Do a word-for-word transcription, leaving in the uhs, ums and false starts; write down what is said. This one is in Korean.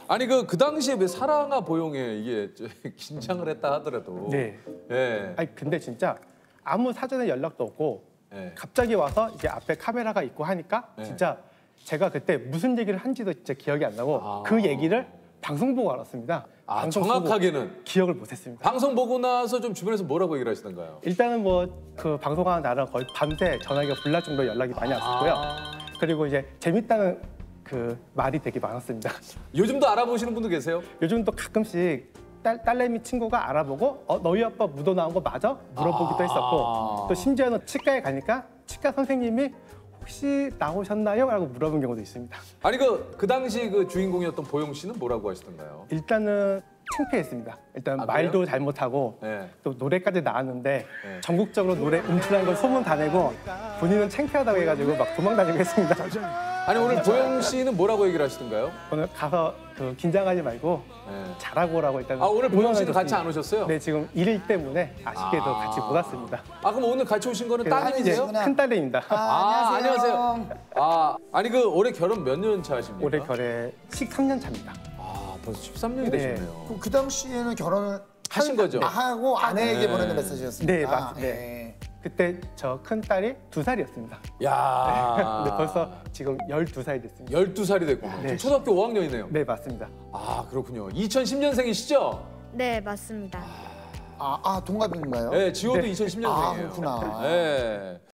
아니 그 그 당시에 왜 사랑아 보영에 이게 긴장을 했다 하더라도. 네. 예. 아니 근데 진짜 아무 사전에 연락도 없고 예. 갑자기 와서 이게 앞에 카메라가 있고 하니까 예. 진짜 제가 그때 무슨 얘기를 한지도 진짜 기억이 안 나고 아. 그 얘기를 방송 보고 알았습니다. 아 방송 정확하게는 보고 기억을 못했습니다. 방송 보고 나서 좀 주변에서 뭐라고 얘기를 하시던가요? 일단은 뭐 그 방송하는 날은 거의 밤새 전화기가 불날 정도로 연락이 많이 왔었고요. 아. 그리고 이제 재밌다는 그 말이 되게 많았습니다. 요즘도 알아보시는 분도 계세요? 요즘도 가끔씩 딸, 딸내미 친구가 알아보고 어, 너희 아빠 묻어 나온 거 맞아? 물어보기도 아. 했었고 또 심지어는 치과에 가니까 치과 선생님이 혹시 나오셨나요? 라고 물어본 경우도 있습니다. 아니 그 그 당시 그 주인공이었던 보영 씨는 뭐라고 하시던가요? 일단은 창피했습니다. 일단 아, 말도 그래요? 잘못하고 네. 또 노래까지 나왔는데 네. 전국적으로 노래 음출한 걸 소문 다 내고 본인은 창피하다고 해가지고 막 도망다니고 했습니다. 아니 오늘 보영 씨는 뭐라고 얘기를 하시던가요? 오늘 가서 그 긴장하지 말고 네. 잘하고 오라고 일단 아 오늘 보영 씨는 응원해줬습니다. 같이 안 오셨어요? 네, 지금 일 때문에 아쉽게도 아. 같이 못 왔습니다. 아 그럼 오늘 같이 오신 거는 따님이세요? 큰 딸내입니다. 아, 안녕하세요. 아 아니 그 올해 결혼 몇 년 차 하십니까? 올해 결혼 십삼 년 차입니다. 아 벌써 십삼 년이 네. 되셨네요. 그, 그 당시에는 결혼을 하신 한- 거죠? 하고 아내에게 네. 보내는 메시지였습니다. 네, 맞습니다. 예. 그때 저 큰 딸이 두 살이었습니다. 야. 근데 벌써 지금 열두 살이 됐습니다. 열두 살이 됐군요. 네. 지금 초등학교 오 학년이네요. 네, 맞습니다. 아 그렇군요. 이천십 년생이시죠? 네, 맞습니다. 아, 아 동갑인가요? 네, 지호도 네. 이천십 년생이에요. 아, 그렇구나. 네.